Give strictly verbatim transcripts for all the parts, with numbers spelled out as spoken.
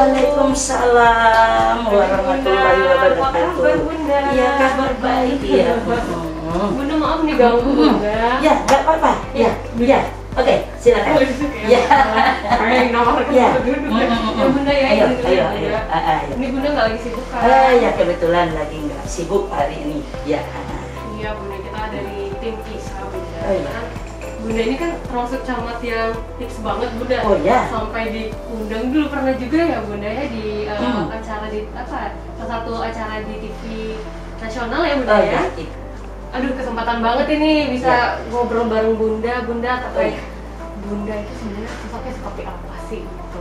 Waalaikumsalam warahmatullahi wabarakatuh. Bunda. Iya, kabar baik. Iya. Bunda maaf nih ganggu Bunda. Ya, nggak apa-apa. Ya, ya. Oke, silakan. Ya. Kayak nomor Ya. duduk ya. Ya Bunda ya. Ayo, ini ayo, dulu ayo. ya. Ah, ah, ya. Ini Bunda nggak lagi sibuk kan? Ah, ya kebetulan lagi nggak sibuk hari ini. Ya. Iya Bunda, kita dari tim kisah Bunda. Oh, iya. Karena Bunda ini kan termasuk camat yang tips banget Bunda. Oh, ya. Sampai diundang dulu pernah juga ya Bunda ya di uh, Hmm. acara di apa? Salah satu acara di T V nasional ya Bunda Oh, ya. ya. Aduh, kesempatan banget ini bisa Ya. ngobrol bareng Bunda. Bunda terkait Oh. Bunda itu sebenarnya sosoknya seperti apa sih? Gitu.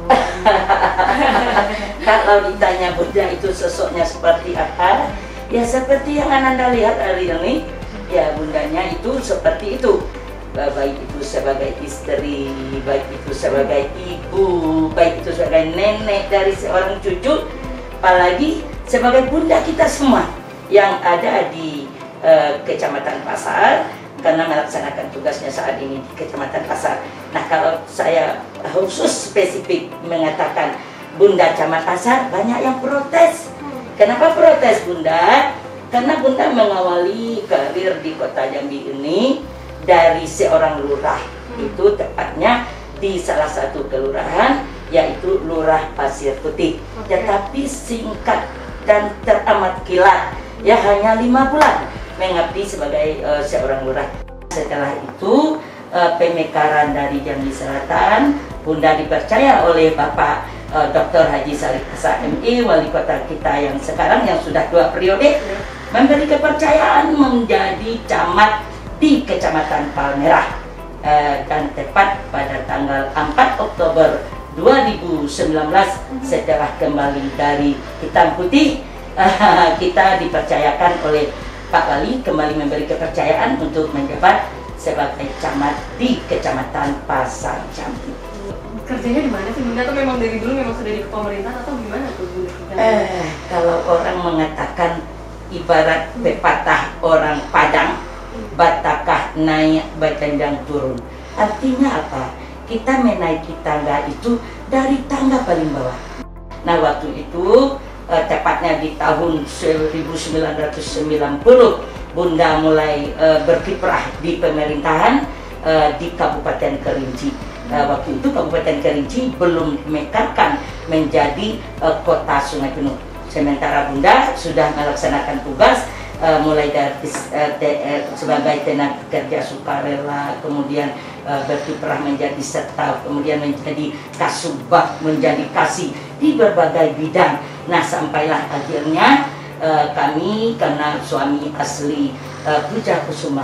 Kalau ditanya Bunda itu sosoknya seperti apa, ya seperti yang Ananda lihat hari ini, ya bundanya itu seperti itu. Baik itu sebagai istri, baik itu sebagai ibu, baik itu sebagai nenek dari seorang cucu, apalagi sebagai bunda kita semua yang ada di uh, Kecamatan Pasar, karena melaksanakan tugasnya saat ini di Kecamatan Pasar. Nah, kalau saya khusus spesifik mengatakan Bunda Camat Pasar, banyak yang protes. Kenapa protes Bunda? Karena Bunda mengawali karir di Kota Jambi ini dari seorang lurah, hmm. itu tepatnya di salah satu kelurahan, yaitu Lurah Pasir Putih. Okay. Tetapi singkat dan teramat kilat, ya hanya lima bulan mengabdi sebagai uh, seorang lurah. Setelah itu uh, pemekaran dari Jambi Selatan, Bunda dipercaya oleh Bapak uh, Doktor Haji Salih Asa M I, wali kota kita yang sekarang yang sudah dua periode, yeah. memberi kepercayaan menjadi camat di Kecamatan Palmerah, uh, dan tepat pada tanggal empat Oktober dua ribu sembilan belas setelah kembali dari Hitam Putih, uh, kita dipercayakan oleh Pak Wali kembali memberi kepercayaan untuk menjabat sebagai camat di Kecamatan Pasar Jambi. Kerjanya di mana sih Bunda? Atau memang dari dulu memang sudah di pemerintahan atau gimana tuh Bunda? Eh, kalau orang mengatakan ibarat pepatah orang Padang, batakah naik batendang turun. Artinya apa? Kita menaiki tangga itu dari tangga paling bawah. Nah, waktu itu Uh, tepatnya di tahun seribu sembilan ratus sembilan puluh Bunda mulai uh, berkiprah di pemerintahan uh, di Kabupaten Kerinci. Uh, waktu itu Kabupaten Kerinci belum dimekarkan menjadi uh, kota Sungai Penuh. Sementara Bunda sudah melaksanakan tugas uh, mulai dari uh, te, uh, sebagai tenaga kerja sukarela, kemudian uh, berkiprah menjadi staf, kemudian menjadi kasubag, menjadi kasih di berbagai bidang. Nah, sampailah akhirnya uh, kami, karena suami asli uh, Puja Kusuma,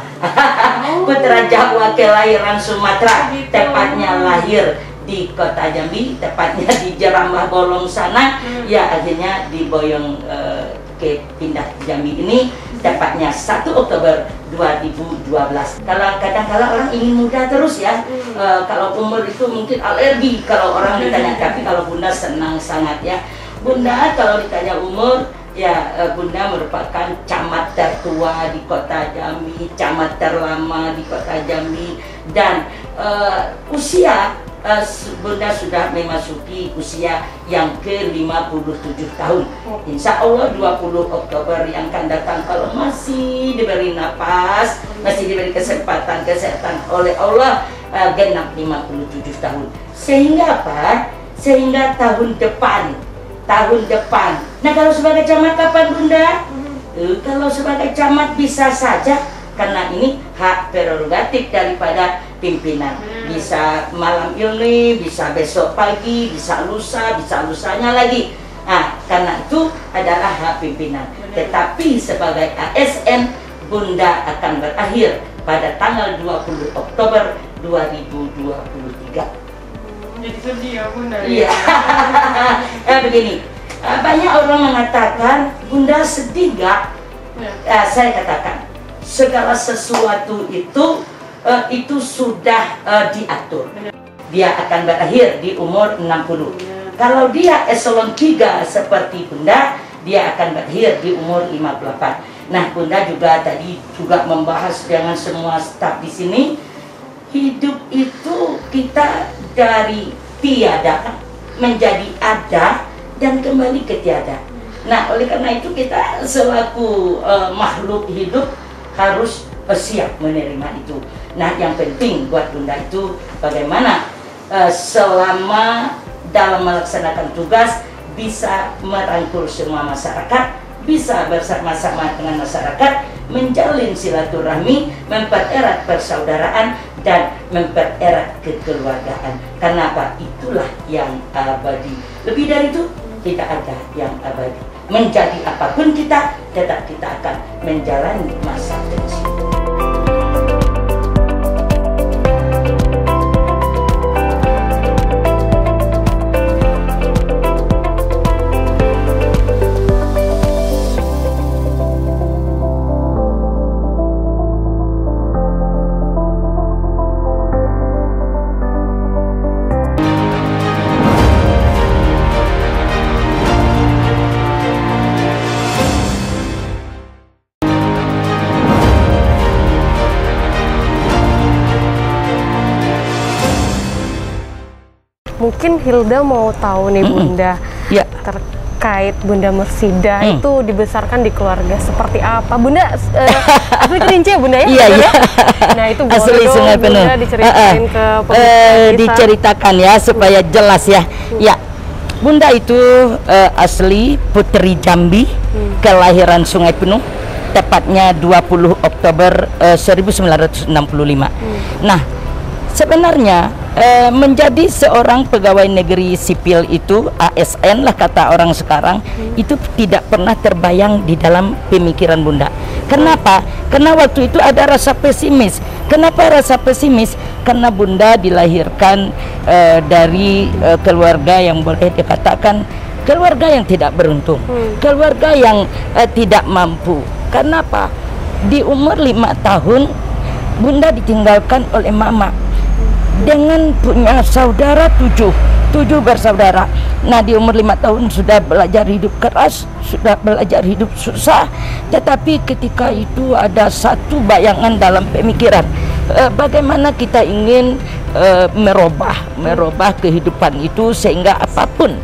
putra Jawa kelahiran Sumatera, gitu. Tepatnya lahir di Kota Jambi, tepatnya di Jerambah Bolong sana, hmm. ya akhirnya diboyong uh, ke pindah Jambi ini, tepatnya satu Oktober dua ribu dua belas. Kalau kadang-kadang orang ingin muda terus ya, hmm. uh, kalau umur itu mungkin alergi kalau orang ditanya, tapi kalau Bunda senang sangat ya. Bunda kalau ditanya umur, ya Bunda merupakan camat tertua di Kota Jambi, camat terlama di Kota Jambi, dan uh, usia uh, Bunda sudah memasuki usia yang ke lima puluh tujuh tahun. Insya Allah dua puluh Oktober yang akan datang, kalau masih diberi nafas, masih diberi kesempatan kesehatan oleh Allah, uh, genap lima puluh tujuh tahun. Sehingga apa? Sehingga tahun depan tahun depan. Nah, kalau sebagai camat kapan Bunda? Hmm. Uh, kalau sebagai camat bisa saja, karena ini hak prerogatif daripada pimpinan. Hmm. Bisa malam ini, bisa besok pagi, bisa lusa, bisa lusanya lagi. Nah, karena itu adalah hak pimpinan. Hmm. Tetapi sebagai A S N, Bunda akan berakhir pada tanggal dua puluh Oktober dua ribu dua puluh tiga. Jadi sedih ya Bunda. Iya. eh, begini, banyak orang mengatakan Bunda sedih gak? Ya. Eh, saya katakan segala sesuatu itu uh, itu sudah uh, diatur. Dia akan berakhir di umur enam puluh. Ya. Kalau dia eselon tiga seperti Bunda, dia akan berakhir di umur lima puluh delapan. Nah, Bunda juga tadi juga membahas dengan semua staf di sini. Hidup itu kita dari tiada menjadi ada, dan kembali ke tiada. Nah, oleh karena itu kita selaku uh, makhluk hidup harus uh, siap menerima itu. Nah, yang penting buat Bunda itu bagaimana uh, selama dalam melaksanakan tugas bisa merangkul semua masyarakat, bisa bersama-sama dengan masyarakat, menjalin silaturahmi, mempererat persaudaraan, dan mempererat kekeluargaan. Kenapa? Itulah yang abadi. Lebih dari itu, tidak ada yang abadi. Menjadi apapun kita, tetap kita akan menjalani masa pensiun. Mungkin Hilda mau tahu nih Bunda, mm-hmm. ya. terkait Bunda Mursida mm. itu dibesarkan di keluarga seperti apa? Bunda uh, asli Kerinci ya Bunda ya? Iya, iya. Nah itu boleh asli dong Sungai Penuh. Bunda diceritain uh, uh. ke pemirsa uh, diceritakan ya supaya jelas ya. Mm. Ya, Bunda itu uh, asli Putri Jambi, mm. kelahiran Sungai Penuh, tepatnya dua puluh Oktober uh, seribu sembilan ratus enam puluh lima. Mm. Nah, sebenarnya eh, menjadi seorang pegawai negeri sipil itu A S N lah kata orang sekarang, hmm. itu tidak pernah terbayang di dalam pemikiran Bunda. Kenapa? Karena waktu itu ada rasa pesimis. Kenapa rasa pesimis? Karena Bunda dilahirkan eh, dari eh, keluarga yang boleh dikatakan keluarga yang tidak beruntung, hmm. keluarga yang eh, tidak mampu. Kenapa? Di umur lima tahun Bunda ditinggalkan oleh mama dengan punya saudara tujuh tujuh bersaudara. Nah, di umur lima tahun sudah belajar hidup keras, sudah belajar hidup susah. Tetapi ketika itu ada satu bayangan dalam pemikiran, eh, bagaimana kita ingin eh, merubah merubah kehidupan itu sehingga apapun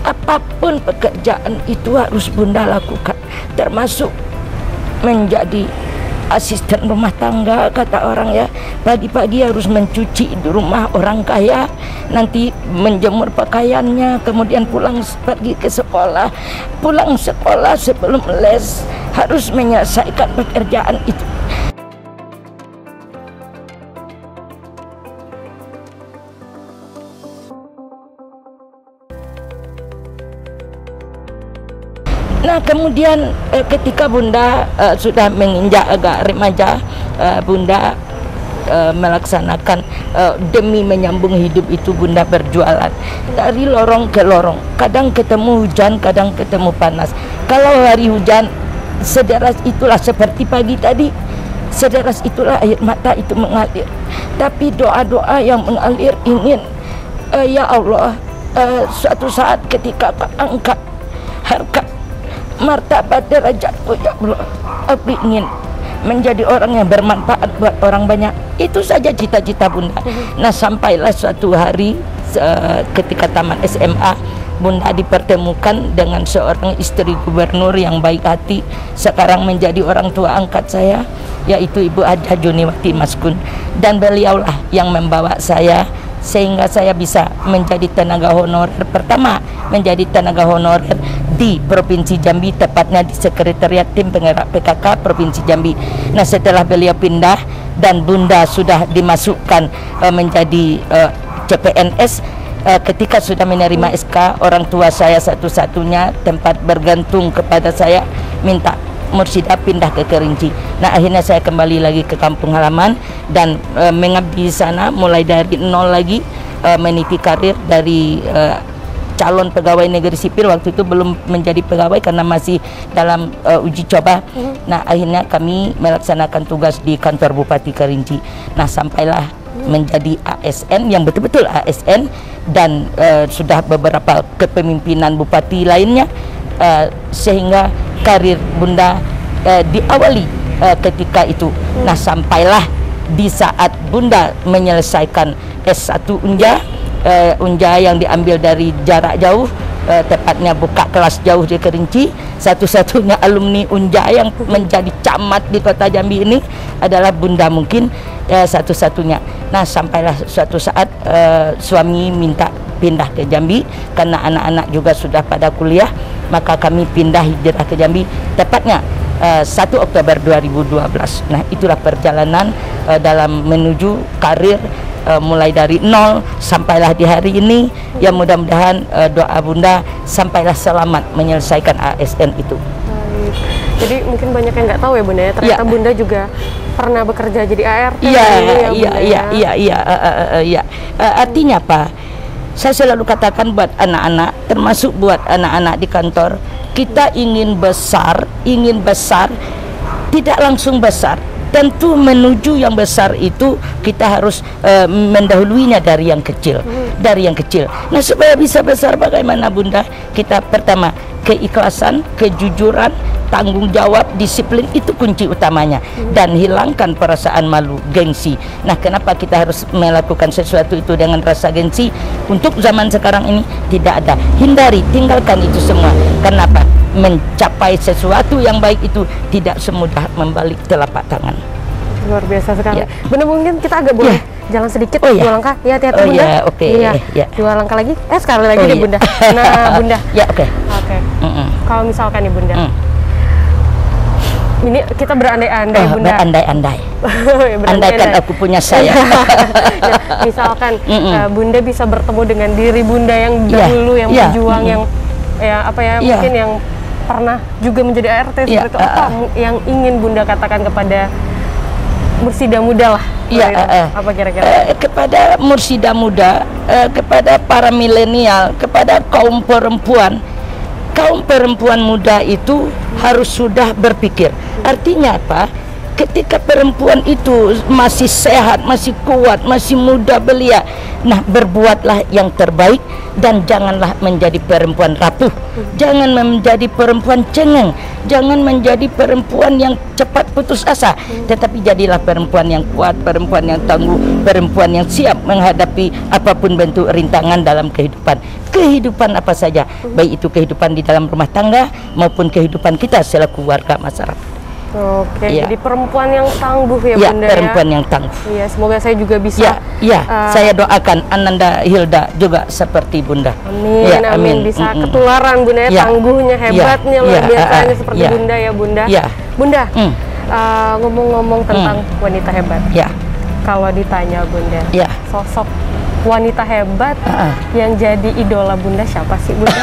apapun pekerjaan itu harus Bunda lakukan, termasuk menjadi asisten rumah tangga, kata orang ya. Pagi-pagi harus mencuci di rumah orang kaya, nanti menjemur pakaiannya, kemudian pulang pergi ke sekolah, pulang sekolah sebelum les harus menyelesaikan pekerjaan itu. Nah, kemudian eh, ketika Bunda eh, sudah menginjak agak remaja, eh, Bunda eh, melaksanakan eh, demi menyambung hidup itu Bunda berjualan dari lorong ke lorong. Kadang ketemu hujan, kadang ketemu panas. Kalau hari hujan, sederas itulah seperti pagi tadi, sederas itulah air mata itu mengalir. Tapi doa-doa yang mengalir ingin, eh, ya Allah, eh, suatu saat ketika Kau angkat harkat martabat derajatku ya Allah, aku ingin menjadi orang yang bermanfaat buat orang banyak. Itu saja cita-cita Bunda. Nah, sampailah suatu hari uh, ketika tamat S M A, Bunda dipertemukan dengan seorang istri gubernur yang baik hati, sekarang menjadi orang tua angkat saya, yaitu Ibu Haja Juniwati Maskun. Dan beliaulah yang membawa saya sehingga saya bisa menjadi tenaga honorer pertama, menjadi tenaga honorer di Provinsi Jambi, tepatnya di Sekretariat Tim Penggerak P K K Provinsi Jambi. Nah, setelah beliau pindah dan Bunda sudah dimasukkan uh, menjadi uh, C P N S, uh, ketika sudah menerima S K, orang tua saya satu-satunya tempat bergantung kepada saya minta Mursida pindah ke Kerinci. Nah, akhirnya saya kembali lagi ke kampung halaman dan e, mengabdi di sana mulai dari nol lagi, e, meniti karir dari e, calon pegawai negeri sipil. Waktu itu belum menjadi pegawai karena masih dalam e, uji coba. Mm-hmm. Nah, akhirnya kami melaksanakan tugas di kantor Bupati Kerinci. Nah, sampailah mm-hmm. menjadi A S N yang betul-betul A S N dan e, sudah beberapa kepemimpinan bupati lainnya, e, sehingga karir Bunda uh, diawali uh, ketika itu. Hmm. Nah, sampailah di saat Bunda menyelesaikan S satu Unja, uh, Unja yang diambil dari jarak jauh, uh, tepatnya buka kelas jauh di Kerinci. Satu-satunya alumni Unja yang menjadi camat di kota Jambi ini adalah Bunda mungkin uh, satu-satunya. Nah, sampailah suatu saat uh, suami minta pindah ke Jambi karena anak-anak juga sudah pada kuliah, maka kami pindah hijrah ke Jambi tepatnya uh, satu Oktober dua ribu dua belas. Nah, itulah perjalanan uh, dalam menuju karir uh, mulai dari nol sampailah di hari ini. Ya, mudah-mudahan uh, doa Bunda sampailah selamat menyelesaikan A S N itu. Baik. Jadi mungkin banyak yang nggak tahu ya Bunda ya, ternyata Ya. Bunda juga pernah bekerja jadi A R T. Iya, ya, iya, iya, iya, iya, uh, uh, uh, iya. Uh, artinya apa? Saya selalu katakan buat anak-anak, termasuk buat anak-anak di kantor, kita ingin besar, ingin besar, tidak langsung besar. Tentu menuju yang besar itu kita harus uh, mendahuluinya dari yang kecil, dari yang kecil. Nah, supaya bisa besar bagaimana Bunda? Kita pertama keikhlasan, kejujuran, tanggung jawab, disiplin itu kunci utamanya, dan hilangkan perasaan malu, gengsi. Nah, kenapa kita harus melakukan sesuatu itu dengan rasa gengsi? Untuk zaman sekarang ini tidak ada. Hindari, tinggalkan itu semua. Kenapa? Mencapai sesuatu yang baik itu tidak semudah membalik telapak tangan. Luar biasa sekali. Ya. Bunda, mungkin kita agak boleh Ya. jalan sedikit, Oh, ya. dua langkah. Ya, hati-hati Oh, Bunda. ya, oke. Iya, Ya. dua langkah lagi. Eh, sekali lagi Oh, deh iya. Bunda. Nah, Bunda. Ya, oke. Oke. Mm-mm. Kalau misalkan nih Bunda, Mm. ini kita berandai-andai Oh, Bunda. berandai-andai. Ya, Andaikan berandai-andai. aku punya saya. Ya, misalkan Mm-mm. uh, Bunda bisa bertemu dengan diri Bunda yang Ya, dahulu, yang ya, berjuang, mm-mm. yang ya apa ya, Ya. mungkin yang pernah juga menjadi A R T Ya, seperti itu. Apa uh, mu- yang ingin Bunda katakan kepada Mursida muda lah? Ya, seperti itu. uh, uh. Apa kira-kira? Eh, kepada Mursida muda, eh, kepada para milenial, kepada kaum perempuan, kaum perempuan muda itu harus sudah berpikir. Artinya apa? Ketika perempuan itu masih sehat, masih kuat, masih muda belia, nah berbuatlah yang terbaik dan janganlah menjadi perempuan rapuh, jangan menjadi perempuan cengeng, jangan menjadi perempuan yang cepat putus asa, tetapi jadilah perempuan yang kuat, perempuan yang tangguh, perempuan yang siap menghadapi apapun bentuk rintangan dalam kehidupan. Kehidupan apa saja, baik itu kehidupan di dalam rumah tangga maupun kehidupan kita selaku warga masyarakat. Oke, Ya. jadi perempuan yang tangguh ya, Ya, Bunda perempuan ya. yang tangguh. Iya, semoga saya juga bisa. Ya, ya, uh, saya doakan Ananda Hilda juga seperti Bunda. Amin, Ya, amin, amin. bisa Mm-mm. ketularan Bunda ya, Ya. tangguhnya, hebatnya, Ya, luar ya, biasanya uh, uh, seperti ya. Bunda ya Bunda. Ya. Bunda, Mm. uh, ngomong-ngomong tentang wanita hebat, Ya, kalau ditanya Bunda, ya. sosok wanita hebat Uh-uh. yang jadi idola Bunda siapa sih Bunda?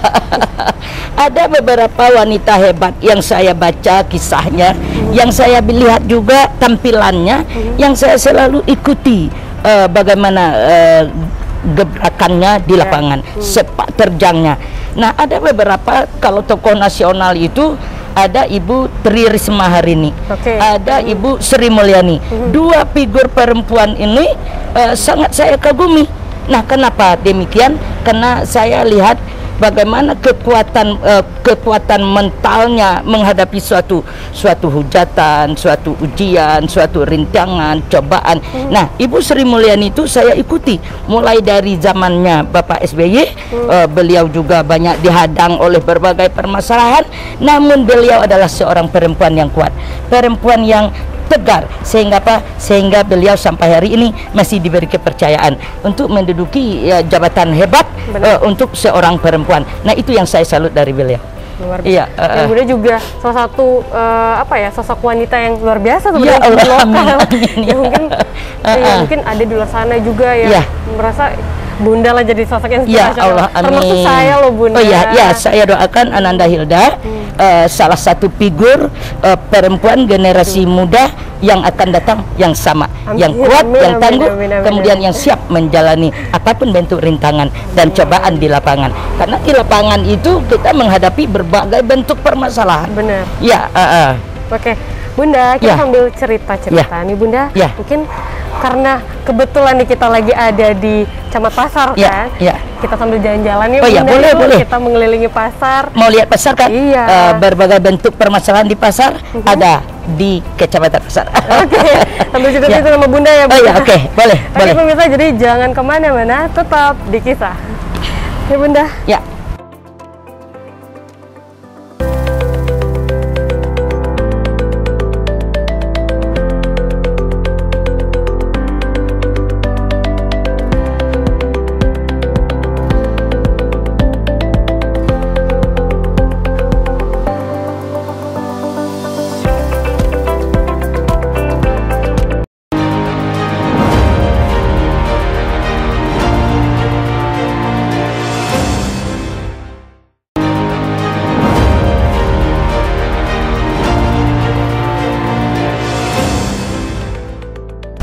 Ada beberapa wanita hebat yang saya baca kisahnya, yang saya lihat juga tampilannya, yang saya selalu ikuti eh, bagaimana eh, gebrakannya di lapangan, sepak terjangnya. Nah, ada beberapa, kalau tokoh nasional itu ada Ibu Tri Risma hari ini, Oke. ada Ibu Sri Mulyani. Dua figur perempuan ini eh, sangat saya kagumi. Nah, kenapa demikian? Karena saya lihat bagaimana kekuatan uh, kekuatan mentalnya menghadapi suatu suatu hujatan, suatu ujian, suatu rintangan, cobaan. Hmm. Nah, Ibu Sri Mulyani itu saya ikuti mulai dari zamannya Bapak S B Y. Hmm. Uh, beliau juga banyak dihadang oleh berbagai permasalahan, namun beliau adalah seorang perempuan yang kuat, perempuan yang tegar, sehingga apa? Sehingga beliau sampai hari ini masih diberi kepercayaan untuk menduduki ya, jabatan hebat uh, untuk seorang perempuan. Nah, itu yang saya salut dari beliau. Luar biasa. Iya, uh, yang Bunda juga salah satu uh, apa ya, sosok wanita yang luar biasa Ya sebenarnya di Allah, lokal. amin, amin, Ya, ya. mungkin Uh, ya, uh. mungkin ada di luar sana juga yang Ya. merasa Bunda lah jadi sosok yang Ya inspirasional. Allah, amin. Termasuk saya loh Bunda. Oh ya, ya, saya doakan Ananda Hilda Hmm. uh, salah satu figur uh, perempuan generasi hmm. muda yang akan datang yang sama, Amin, yang kuat, amin, yang amin, tangguh, amin, amin, kemudian amin. yang siap menjalani apapun bentuk rintangan dan cobaan di lapangan. Karena di lapangan itu kita menghadapi berbagai bentuk permasalahan. Benar. Ya, uh, uh. Oke, Bunda, kita Ya. sambil cerita-cerita Ya. nih Bunda. Ya. Mungkin karena kebetulan nih kita lagi ada di Camat Pasar Ya, kan. ya. Kita sambil jalan-jalan nih Oh ya, Bunda, boleh, yuk. boleh. Kita mengelilingi pasar. Mau lihat pasar kan? Iya. Uh, berbagai bentuk permasalahan di pasar Mhm. ada di Kecamatan Pasar. Oke, sambil cerita Ya. sama Bunda ya Oh Bunda. ya, oke, boleh, Oke boleh. pemirsa, jadi jangan kemana-mana, tetap di Kisah. Ya Bunda. Ya.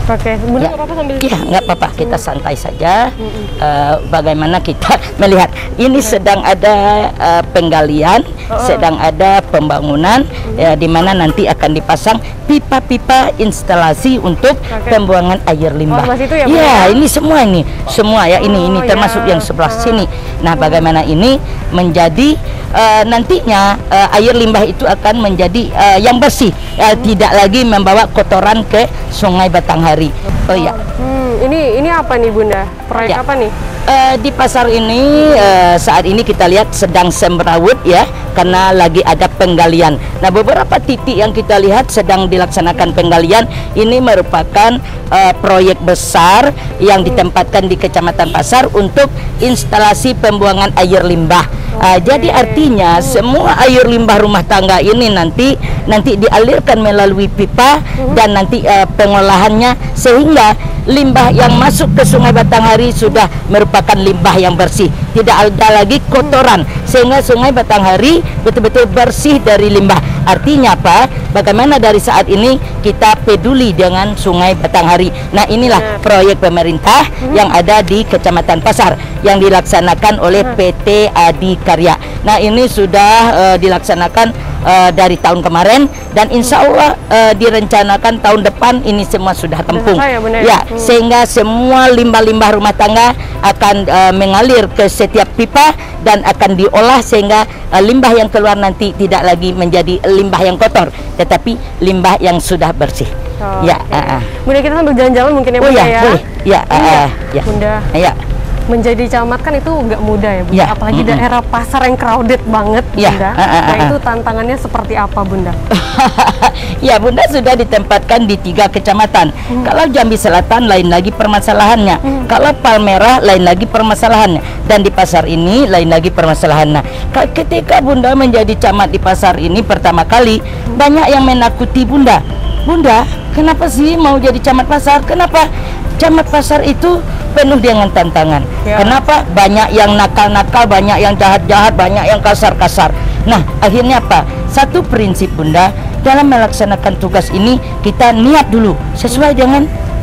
Oke, Bunda Ya. nggak apa-apa sambil. Iya, nggak apa-apa. Kita santai saja. Mm-mm. Eh, bagaimana kita melihat ini sedang ada eh, penggalian, Oh. sedang ada pembangunan, ya, di mana nanti akan dipasang pipa-pipa instalasi untuk Oke. pembuangan air limbah. Oh, sebelah situ ya, Bu, Iya, ya? ini semua ini, semua ya ini ini Oh, termasuk ya. yang sebelah Ah. sini. Nah, bagaimana ini menjadi eh, nantinya eh, air limbah itu akan menjadi eh, yang bersih, eh, tidak lagi membawa kotoran ke Sungai Batanghari. Oh iya. Hmm, ini ini apa nih Bunda? Proyek Ya. apa nih? Eh, di pasar ini eh, saat ini kita lihat sedang semrawut ya, karena lagi ada penggalian. Nah, beberapa titik yang kita lihat sedang dilaksanakan penggalian ini merupakan eh, proyek besar yang ditempatkan di Kecamatan Pasar untuk instalasi pembuangan air limbah. Eh, jadi artinya semua air limbah rumah tangga ini nanti nanti dialirkan melalui pipa dan nanti eh, pengolahannya sehingga limbah yang masuk ke Sungai Batanghari sudah merupakan limbah yang bersih, tidak ada lagi kotoran, sehingga Sungai Batanghari betul-betul bersih dari limbah. Artinya apa? Bagaimana dari saat ini kita peduli dengan Sungai Batanghari. Nah, inilah proyek pemerintah yang ada di Kecamatan Pasar yang dilaksanakan oleh P T Adikarya. Nah, ini sudah uh, dilaksanakan uh, dari tahun kemarin dan insya Allah uh, direncanakan tahun depan ini semua sudah rampung. selesai ya, Bunda, ya? Ya, Hmm. sehingga semua limbah-limbah rumah tangga akan uh, mengalir ke setiap pipa dan akan diolah sehingga uh, limbah yang keluar nanti tidak lagi menjadi limbah yang kotor, tetapi limbah yang sudah bersih. Oh, Ya, oke. uh, uh. Bunda, kita sambil jalan-jalan mungkin ya Oh Bunda ya, ya. boleh. Ya, uh, Iya. uh, ya. Bunda, Ya. menjadi camat kan itu nggak mudah ya Bunda. Ya, Apalagi mm-mm. daerah pasar yang crowded banget Ya, Bunda. ah, ah, Nah, ah, itu tantangannya seperti apa Bunda? Ya, Bunda sudah ditempatkan di tiga kecamatan. Hmm. Kalau Jambi Selatan lain lagi permasalahannya. Hmm. Kalau Palmerah lain lagi permasalahannya. Dan di pasar ini lain lagi permasalahannya. Ka- Ketika Bunda menjadi camat di pasar ini pertama kali, banyak yang menakuti Bunda. Bunda, kenapa sih mau jadi camat pasar? Kenapa? Camat pasar itu penuh dengan tantangan. Ya. Kenapa? Banyak yang nakal-nakal, banyak yang jahat-jahat, banyak yang kasar-kasar. Nah, akhirnya apa? Satu prinsip Bunda, dalam melaksanakan tugas ini kita niat dulu sesuai dengan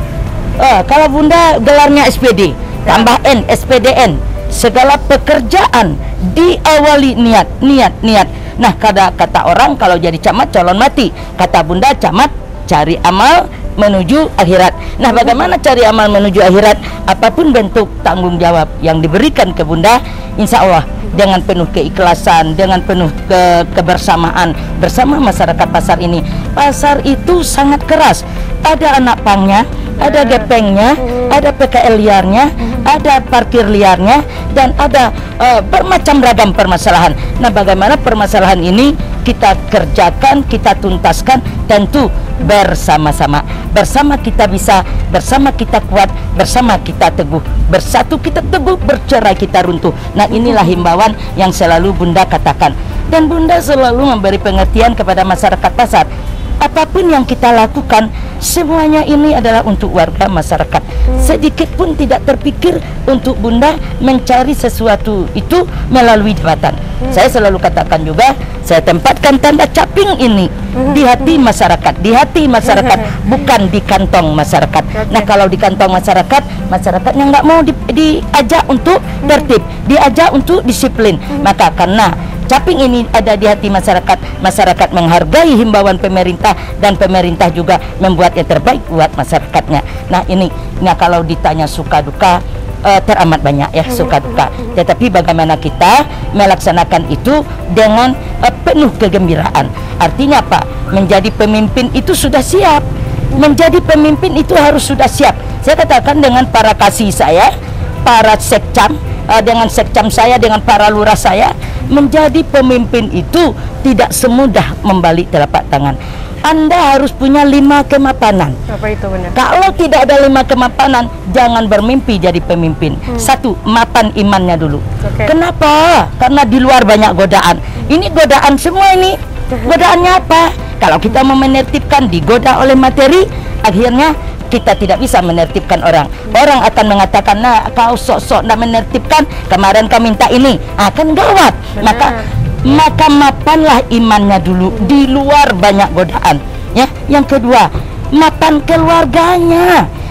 eh, kalau Bunda gelarnya S P D, tambah N, S P D N. Segala pekerjaan diawali niat, niat, niat. Nah, kata kata orang kalau jadi camat calon mati. Kata Bunda, camat cari amal menuju akhirat. Nah, bagaimana cari amal menuju akhirat? Apapun bentuk tanggung jawab yang diberikan ke Bunda, insya Allah dengan penuh keikhlasan, dengan penuh ke kebersamaan bersama masyarakat pasar ini. Pasar itu sangat keras. Ada anak pangnya, ada gepengnya, ada P K L liarnya, ada parkir liarnya, dan ada uh, bermacam ragam permasalahan. Nah, bagaimana permasalahan ini kita kerjakan, kita tuntaskan, tentu bersama-sama. Bersama kita bisa, bersama kita kuat, bersama kita teguh. Bersatu kita teguh, bercerai kita runtuh. Nah, inilah himbauan yang selalu Bunda katakan. Dan Bunda selalu memberi pengertian kepada masyarakat pasar. Apapun yang kita lakukan, semuanya ini adalah untuk warga masyarakat. Sedikit pun tidak terpikir untuk Bunda mencari sesuatu itu melalui jabatan. Saya selalu katakan juga, saya tempatkan tanda caping ini di hati masyarakat, di hati masyarakat, bukan di kantong masyarakat. Nah, kalau di kantong masyarakat, masyarakatnya nggak mau di, diajak untuk tertib, diajak untuk disiplin. Maka karena caping ini ada di hati masyarakat, masyarakat menghargai himbauan pemerintah dan pemerintah juga membuat yang terbaik buat masyarakatnya. Nah, ini, nah kalau ditanya suka duka, uh, teramat banyak ya suka duka. Tetapi bagaimana kita melaksanakan itu dengan uh, penuh kegembiraan. Artinya apa? Menjadi pemimpin itu sudah siap. Menjadi pemimpin itu harus sudah siap. Saya katakan dengan para kasih saya, para sekcam, uh, dengan sekcam saya, dengan para lurah saya, menjadi pemimpin itu tidak semudah membalik telapak tangan. Anda harus punya lima kemapanan. Apa itu Bunda? Kalau tidak ada lima kemapanan, jangan bermimpi jadi pemimpin. Hmm. Satu, mapan imannya dulu. Oke. Kenapa? Karena di luar banyak godaan. Ini godaan semua ini. Godaannya apa? Kalau kita mau menertibkan, digoda oleh materi, akhirnya kita tidak bisa menertibkan orang. Orang akan mengatakan, nah kau sok-sok nak menertibkan, kemarin kau minta ini, akan gawat. Benar. Maka maka mapanlah imannya dulu, di luar banyak godaan. Ya, yang kedua, mapan keluarganya.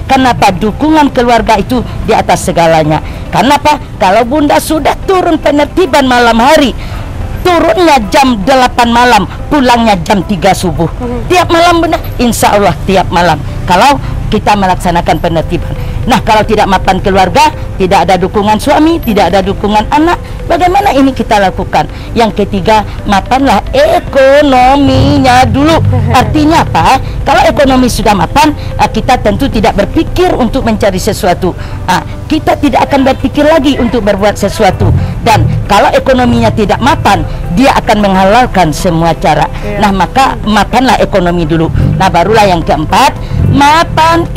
Kenapa? Dukungan keluarga itu di atas segalanya. Kenapa? Kalau Bunda sudah turun penertiban malam hari, turunnya jam delapan malam, pulangnya jam tiga subuh. Tiap malam Bunda, insya Allah tiap malam. Kalau kita melaksanakan penertiban. Nah, kalau tidak mapan keluarga, tidak ada dukungan suami, tidak ada dukungan anak, bagaimana ini kita lakukan? Yang ketiga, mapanlah ekonominya dulu. Artinya apa? Kalau ekonomi sudah mapan, kita tentu tidak berpikir untuk mencari sesuatu. Kita tidak akan berpikir lagi untuk berbuat sesuatu. Dan kalau ekonominya tidak mapan, dia akan menghalalkan semua cara. Nah, maka mapanlah ekonomi dulu. Nah, barulah yang keempat, mapan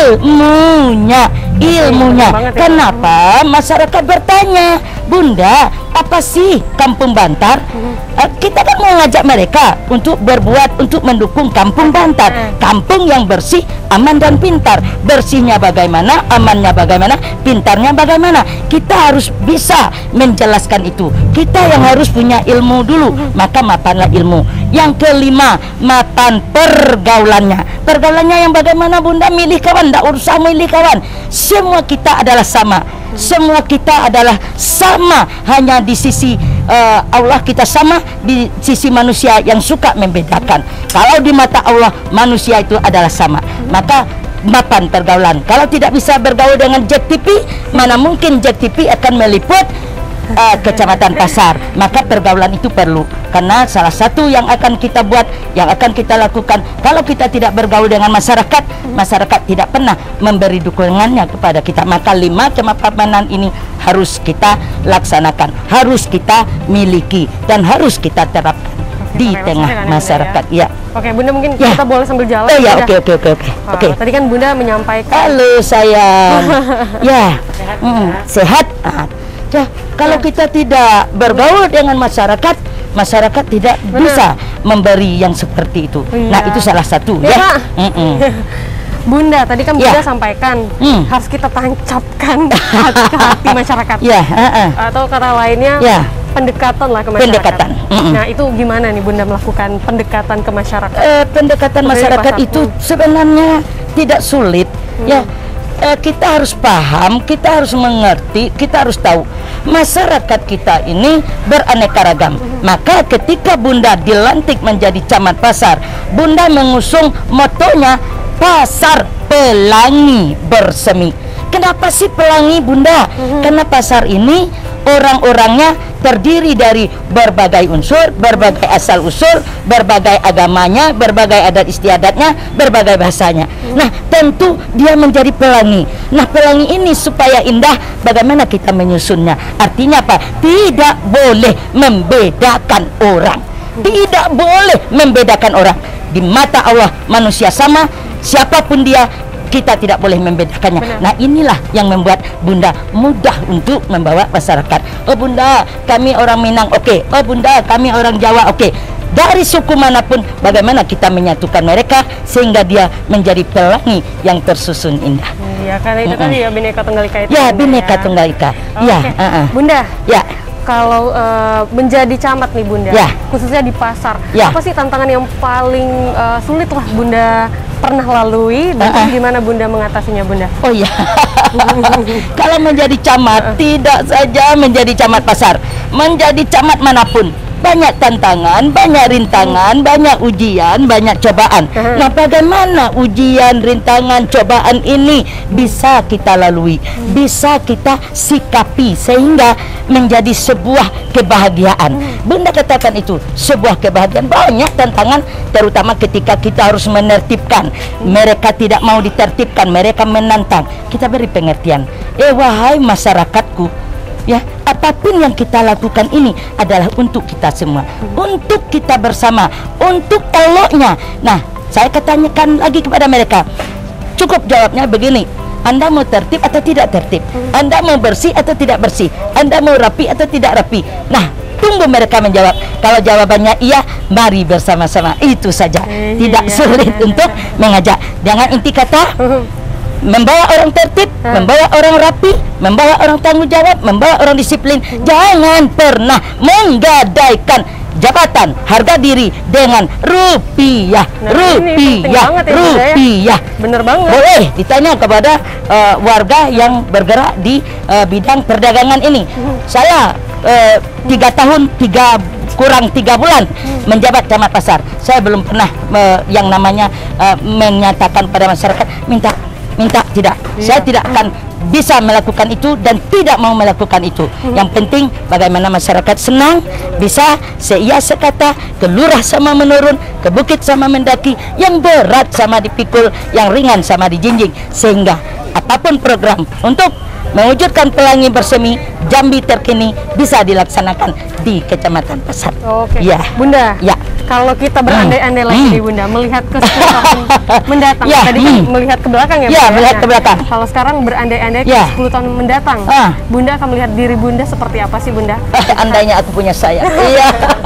ilmunya. Ilmunya. Kenapa masyarakat bertanya, Bunda, apa sih Kampung Bantar? Uh, kita kan mau ngajak mereka untuk berbuat, untuk mendukung Kampung Bantar, kampung yang bersih, aman dan pintar. Bersihnya bagaimana, amannya bagaimana, pintarnya bagaimana. Kita harus bisa menjelaskan itu. Kita yang harus punya ilmu dulu. Maka mapanlah ilmu. Yang kelima, mapan pergaulannya. Pergaulannya yang bagaimana Bunda? Milih kawan, tidak usah milih kawan. Semua kita adalah sama. Semua kita adalah sama. Hanya di sisi uh, Allah kita sama, di sisi manusia yang suka membedakan. Kalau di mata Allah manusia itu adalah sama, maka mapan pergaulan. Kalau tidak bisa bergaul dengan Jack T V, mana mungkin Jack T V akan meliput uh, kecamatan pasar. Maka pergaulan itu perlu. Karena salah satu yang akan kita buat, yang akan kita lakukan, kalau kita tidak bergaul dengan masyarakat, masyarakat tidak pernah memberi dukungannya kepada kita. Maka lima kemapanan ini harus kita laksanakan, harus kita miliki, dan harus kita terapkan di oke, tengah masyarakat. Ya. ya. Oke, Bunda mungkin ya. kita boleh sambil jalan. Oh ya, oke oke oke oke. Oke. Tadi kan Bunda menyampaikan. Halo sayang. Ya. Sehat. Hmm, sehat. Ah. Ya, kalau ya. kita tidak bergaul dengan masyarakat, masyarakat tidak Benar. bisa memberi yang seperti itu. Ya. Nah, itu salah satu ya. ya. Mm -mm. Bunda, tadi kan Bunda ya. sampaikan hmm. harus kita tancapkan hati, hati masyarakat. Ya, uh -uh. Atau kata lainnya ya. pendekatan lah ke masyarakat. Pendekatan. Mm -mm. Nah, itu gimana nih Bunda melakukan pendekatan ke masyarakat? Uh, pendekatan Seperti masyarakat itu hmm. sebenarnya tidak sulit. Hmm. Ya. Uh, kita harus paham, kita harus mengerti, kita harus tahu masyarakat kita ini beraneka ragam. Mm-hmm. Maka ketika Bunda dilantik menjadi camat pasar, Bunda mengusung motonya pasar pelangi bersemi. Kenapa sih pelangi Bunda? Mm-hmm. Karena pasar ini orang-orangnya terdiri dari berbagai unsur, berbagai asal usul, berbagai agamanya, berbagai adat istiadatnya, berbagai bahasanya. Hmm. Nah, tentu dia menjadi pelangi. Nah, pelangi ini supaya indah, bagaimana kita menyusunnya? Artinya apa? Tidak boleh membedakan orang. Tidak boleh membedakan orang. Di mata Allah manusia sama, siapapun dia, kita tidak boleh membedakannya. Benar. Nah, inilah yang membuat Bunda mudah untuk membawa masyarakat. Oh Bunda, kami orang Minang, oke. Okay. Oh Bunda, kami orang Jawa, oke. Okay. Dari suku manapun, bagaimana kita menyatukan mereka sehingga dia menjadi pelangi yang tersusun indah. Iya, karena itu mm -mm. tadi ya Bhinneka Tunggal Ika itu. Ya, Bhinneka Tunggal Ika. Oh, ya, okay. uh -uh. Bunda. Ya. Kalau uh, menjadi camat nih Bunda, ya. khususnya di pasar, ya. apa sih tantangan yang paling uh, sulit lah Bunda pernah lalui dan uh -uh. gimana Bunda mengatasinya Bunda? Oh iya, kalau menjadi camat uh -uh. tidak saja menjadi camat pasar, menjadi camat manapun banyak tantangan, banyak rintangan, banyak ujian, banyak cobaan. Uh-huh. Nah, bagaimana ujian, rintangan, cobaan ini bisa kita lalui, bisa kita sikapi sehingga menjadi sebuah kebahagiaan. Bunda katakan itu sebuah kebahagiaan. Banyak tantangan, terutama ketika kita harus menertibkan. Mereka tidak mau ditertibkan, mereka menantang. Kita beri pengertian. Eh wahai masyarakatku, ya, apapun yang kita lakukan ini adalah untuk kita semua, untuk kita bersama, untuk eloknya. Nah, saya ketanyakan lagi kepada mereka, cukup jawabnya begini: Anda mau tertib atau tidak tertib? Anda mau bersih atau tidak bersih? Anda mau rapi atau tidak rapi? Nah, tunggu mereka menjawab. Kalau jawabannya iya, mari bersama-sama. Itu saja, tidak sulit untuk mengajak. Jangan inti kata membawa orang tertib, hmm. membawa orang rapi, membawa orang tanggung jawab, membawa orang disiplin. Hmm. Jangan pernah menggadaikan jabatan, harga diri dengan rupiah, Nah, ini penting rupiah, banget ya, Bunda, ya. rupiah. Bener banget. Boleh ditanya kepada uh, warga yang bergerak di uh, bidang perdagangan ini. Hmm. Saya uh, tiga tahun, tiga kurang tiga bulan Hmm. menjabat camat pasar. Saya belum pernah uh, yang namanya uh, menyatakan pada masyarakat minta, minta tidak. Iya. Saya tidak akan bisa melakukan itu dan tidak mau melakukan itu. Hmm. Yang penting bagaimana masyarakat senang, bisa seia sekata, ke lurah sama menurun, ke bukit sama mendaki, yang berat sama dipikul, yang ringan sama dijinjing, sehingga apapun program untuk mewujudkan pelangi bersemi Jambi terkini bisa dilaksanakan di Kecamatan Pasar. Oke. Ya. Bunda. Ya. Kalau kita berandai-andai lagi Hmm. nih Bunda, melihat ke sepuluh tahun mendatang. Ya, Tadi kan hmm. melihat ke belakang ya, Ya, Bunda? melihat ke Nah, belakang. Kalau sekarang berandai-andai ke Ya. sepuluh tahun mendatang, Ah. Bunda akan melihat diri Bunda seperti apa sih, Bunda? Andainya aku punya saya. Iya.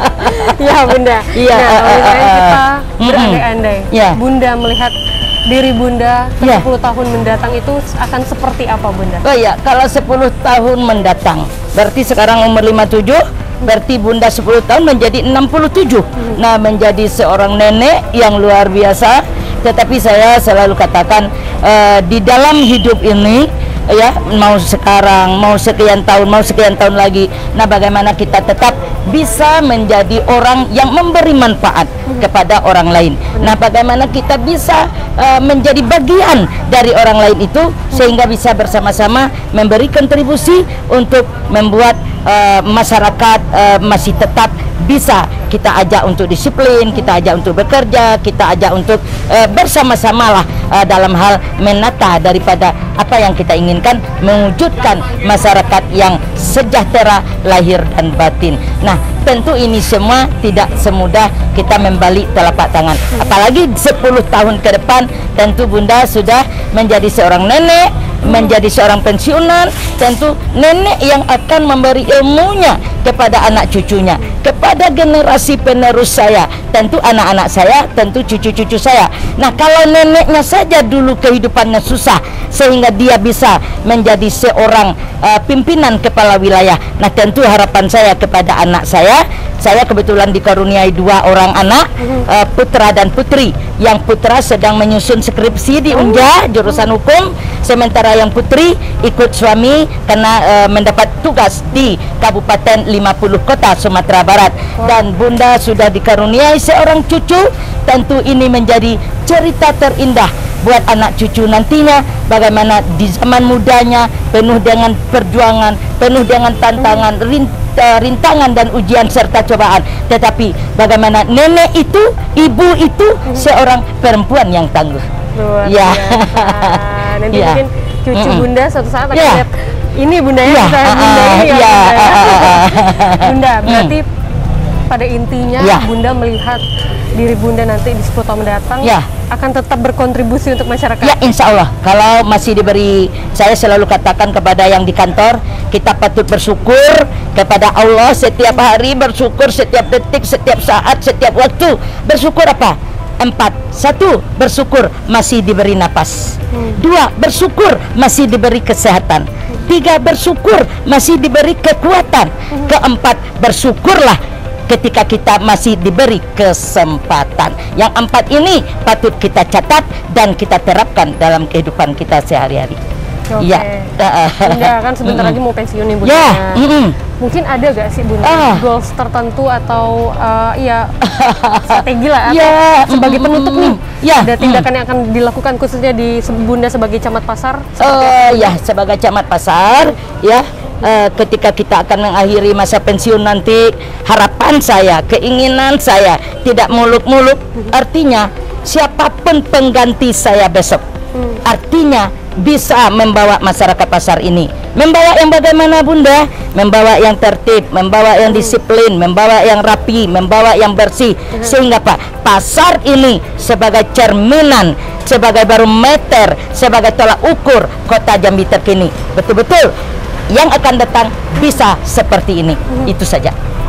Iya, Bunda. Iya, Nah, kalau eh, misalnya eh, kita eh. berandai-andai, Ya. Bunda melihat diri Bunda ke Ya. sepuluh tahun mendatang itu akan seperti apa, Bunda? Oh iya, kalau sepuluh tahun mendatang, berarti sekarang umur lima puluh tujuh, berarti Bunda sepuluh tahun menjadi enam puluh tujuh. Nah, menjadi seorang nenek yang luar biasa. Tetapi saya selalu katakan, eh, di dalam hidup ini, ya, mau sekarang, mau sekian tahun, mau sekian tahun lagi, nah bagaimana kita tetap bisa menjadi orang yang memberi manfaat kepada orang lain. Nah, bagaimana kita bisa uh, menjadi bagian dari orang lain itu, sehingga bisa bersama-sama memberi kontribusi untuk membuat uh, masyarakat uh, masih tetap bisa kita ajak untuk disiplin, kita ajak untuk bekerja, kita ajak untuk uh, bersama-sama lah uh, dalam hal menata daripada apa yang kita inginkan, mewujudkan masyarakat yang sejahtera lahir dan batin. Nah, tentu ini semua tidak semudah kita membalik telapak tangan. Apalagi sepuluh tahun ke depan, tentu Bunda sudah menjadi seorang nenek, menjadi seorang pensiunan, tentu nenek yang akan memberi ilmunya kepada anak cucunya, kepada generasi penerus saya, tentu anak-anak saya, tentu cucu-cucu saya. Nah, kalau neneknya saja dulu kehidupannya susah sehingga dia bisa menjadi seorang uh, pimpinan kepala wilayah, nah tentu harapan saya kepada anak saya, saya kebetulan dikaruniai dua orang anak, uh, putra dan putri. Yang putra sedang menyusun skripsi di Unja jurusan hukum, sementara yang putri ikut suami karena uh, mendapat tugas di Kabupaten lima puluh Kota Sumatera Barat. Dan Bunda sudah dikaruniai seorang cucu, tentu ini menjadi cerita terindah buat anak cucu nantinya, bagaimana di zaman mudanya penuh dengan perjuangan, penuh dengan tantangan, rintangan dan ujian serta cobaan, tetapi bagaimana nenek itu, ibu itu seorang perempuan yang tangguh. Luar Ya. biasa. Nanti Ya. mungkin cucu Mm-mm. Bunda suatu saat akan Ya. lihat ini Bunda ya, Ya, kita ah, Bunda ah, ini ya, ya, Bunda. ah, ah, ah. Bunda, Hmm. berarti pada intinya Ya. Bunda melihat diri Bunda nanti di sepuluh tahun mendatang Ya. akan tetap berkontribusi untuk masyarakat. Ya, insya Allah. Kalau masih diberi, saya selalu katakan kepada yang di kantor, kita patut bersyukur kepada Allah setiap hari, bersyukur setiap detik, setiap saat, setiap waktu. Bersyukur apa? Empat. Satu, bersyukur masih diberi napas. Hmm. Dua, bersyukur masih diberi kesehatan. Tiga, bersyukur masih diberi kekuatan. Keempat, bersyukurlah ketika kita masih diberi kesempatan. Yang empat ini patut kita catat dan kita terapkan dalam kehidupan kita sehari-hari. Oke. Ya. Bunda kan sebentar lagi mau pensiun nih Bunda. Ya. Mm-mm. Mungkin ada gak sih Bunda Ah. goals tertentu atau uh, ya strategi lah atau Ya, sebagai mm, penutup mm, nih, ya, ada mm. tindakan yang akan dilakukan khususnya di se- Bunda sebagai camat pasar? Oh ya, sebagai camat pasar, ya, eh, ketika kita akan mengakhiri masa pensiun nanti, harapan saya, keinginan saya tidak muluk-muluk. Artinya siapapun pengganti saya besok, artinya bisa membawa masyarakat pasar ini, membawa yang bagaimana Bunda, membawa yang tertib, membawa yang disiplin, membawa yang rapi, membawa yang bersih, sehingga Pak, pasar ini sebagai cerminan, sebagai barometer, sebagai tolak ukur kota Jambi terkini, betul-betul yang akan datang bisa seperti ini. Itu saja.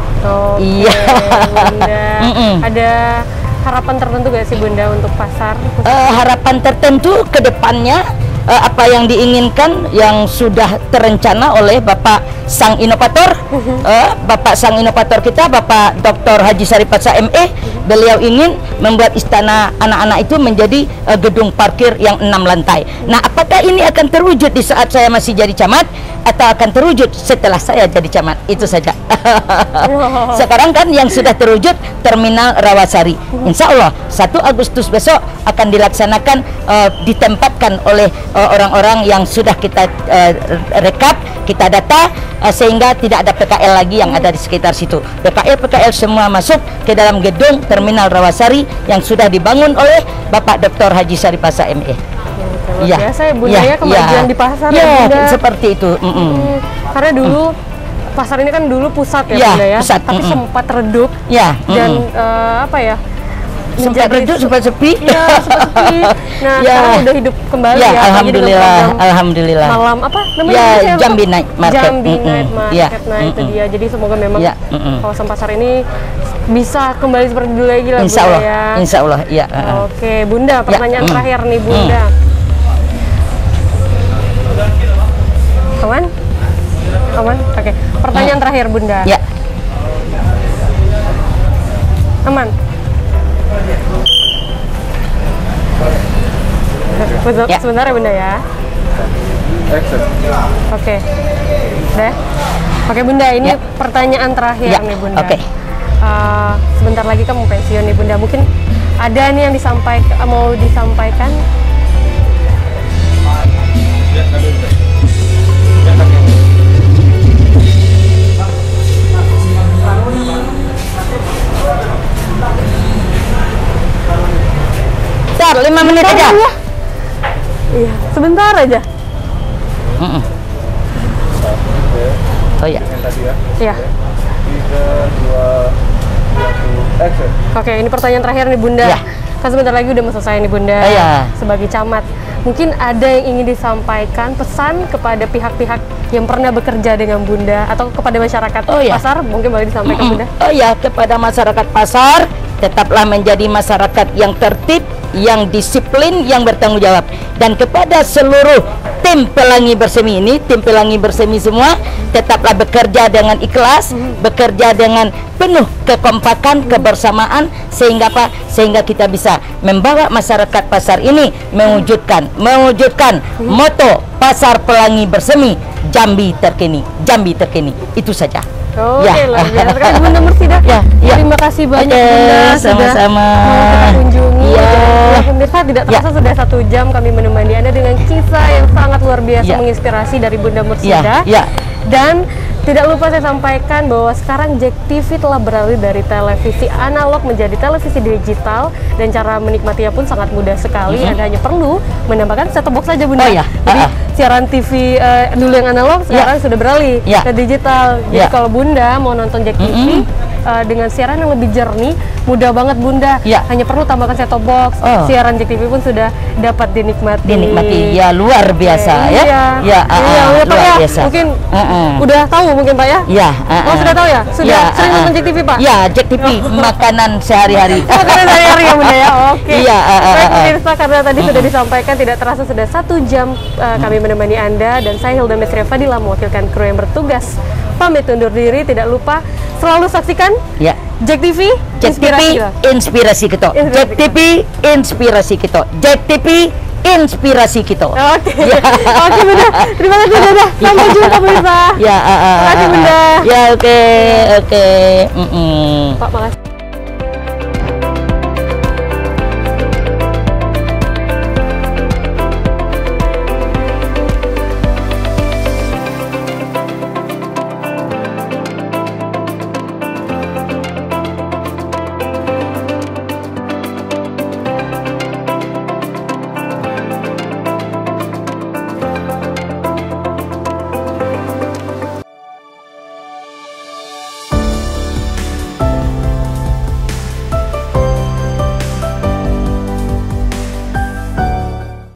Oke, Iya. Bunda. Mm-mm. Ada harapan tertentu gak sih Bunda untuk pasar? Eh, harapan tertentu ke depannya, uh, apa yang diinginkan yang sudah terencana oleh Bapak Sang Inovator, uh, Bapak Sang Inovator kita, Bapak Doktor Haji Saripatsa M E. Beliau ingin membuat istana anak-anak itu menjadi uh, gedung parkir yang enam lantai. Nah, apakah ini akan terwujud di saat saya masih jadi camat atau akan terwujud setelah saya jadi camat? Itu saja. Sekarang kan yang sudah terwujud Terminal Rawasari. Insya Allah satu Agustus besok akan dilaksanakan, uh, ditempatkan oleh orang-orang uh, yang sudah kita uh, rekap, kita data, uh, sehingga tidak ada P K L lagi yang ada di sekitar situ. P K L P K L semua masuk ke dalam gedung Terminal Rawasari yang sudah dibangun oleh Bapak Doktor Haji Saripatsa M E. Ya, biasa ya Bunda ya, kemajuan ya. di pasar ya, ya Bunda. Seperti itu. Mm -mm. Hmm, karena dulu pasar ini kan dulu pusat ya, ya Bunda ya, pusat, tapi mm -mm. sempat redup ya, mm -mm. dan uh, apa ya? Sempat redup, sempat sepi. Ya, sempat sepi. Nah, ya. sekarang udah hidup kembali ya. ya. Alhamdulillah, alhamdulillah. Malam apa namanya? Ya, Jambi Night Market. Jambi mm -mm. Night Market. Ya. Nah, mm -mm. itu dia. Jadi semoga memang ya. mm -mm. kawasan pasar ini bisa kembali seperti dulu lagi lah, Insya Bunda Allah. ya. Insya Allah, ya. Oke, Bunda, pertanyaan ya. terakhir nih, Bunda. Mm. Aman? Aman? Oke. Pertanyaan mm. terakhir, Bunda. Ya. Aman? Ya. Sebentar ya Bunda ya. Oke. Udah. Oke Bunda, ini ya. pertanyaan terakhir ya. nih Bunda. Oke. Uh, sebentar lagi kan mau pensiun nih Bunda. Mungkin ada nih yang disampaikan, mau disampaikan. Bentar, lima menit aja. Ya. Iya, sebentar aja. Mm -mm. Oh ya. Iya. tiga, dua, satu, action. Oke, ini pertanyaan terakhir nih Bunda. Ya. Kan sebentar lagi udah mau selesai nih Bunda. Oh, ya. Sebagai camat, mungkin ada yang ingin disampaikan pesan kepada pihak-pihak yang pernah bekerja dengan Bunda atau kepada masyarakat oh, ya. pasar, mungkin boleh disampaikan Mm -mm. Bunda. Oh ya, kepada masyarakat pasar, tetaplah menjadi masyarakat yang tertib, yang disiplin, yang bertanggung jawab. Dan kepada seluruh tim Pelangi Bersemi ini, tim Pelangi Bersemi semua, tetaplah bekerja dengan ikhlas, mm-hmm. bekerja dengan penuh kekompakan, mm-hmm. kebersamaan, sehingga apa? Sehingga kita bisa membawa masyarakat pasar ini mewujudkan, mewujudkan mm-hmm. moto Pasar Pelangi Bersemi, Jambi terkini, Jambi terkini. Itu saja. Oke, ya. luar biasa sekali Bunda Mursidah. Ya, ya. Terima kasih banyak Oke, Bunda sama-sama. sudah mau kita kunjungi. Ya. Dan pemirsa, tidak terasa ya. sudah satu jam kami menemani Anda dengan kisah yang sangat luar biasa, ya. menginspirasi dari Bunda Mursidah. Ya. Ya. Dan tidak lupa saya sampaikan bahwa sekarang Jack T V telah beralih dari televisi analog menjadi televisi digital, dan cara menikmatinya pun sangat mudah sekali. Mm-hmm. Anda hanya perlu menambahkan set-top box saja Bunda. Oh, ya. Jadi uh-uh. siaran T V uh, dulu yang analog sekarang ya. sudah beralih ya. ke digital. Jadi ya. kalau Bunda mau nonton Jack T V mm-hmm. uh, dengan siaran yang lebih jernih, mudah banget Bunda. Ya. Hanya perlu tambahkan set-top box. Oh. Siaran Jack T V pun sudah dapat dinikmati. Dinikmati. Ya, luar biasa. Oke, ya. Iya. Ya, uh-uh. iya, ya, Pak, luar ya. biasa. Mungkin uh-uh. udah tahu mungkin Pak ya? Ya. Uh-uh. Oh, sudah tahu ya? Sudah ya, sering uh-uh. nonton Jack T V Pak? Ya, Jack T V makanan sehari-hari. Makanan sehari-hari ya Bunda ya. Oke. Iya, uh, uh, Baik pemirsa, karena tadi uh-uh. sudah disampaikan, tidak terasa sudah satu jam uh, kami menemani Anda, dan saya Hilda Mesria Fadila mewakilkan kru yang bertugas pamit undur diri. Tidak lupa selalu saksikan ya. Jack T V, Jack T V inspirasi kita. Jack T V inspirasi kita. Jack T V inspirasi kita. Oke. Ya. Oke Bunda. Terima kasih Bunda. Sampai ya. jumpa pemirsa. Ya, uh, uh, terima kasih Bunda. Ya, oke, okay, oke. Okay. Mm -mm. Pak, makasih.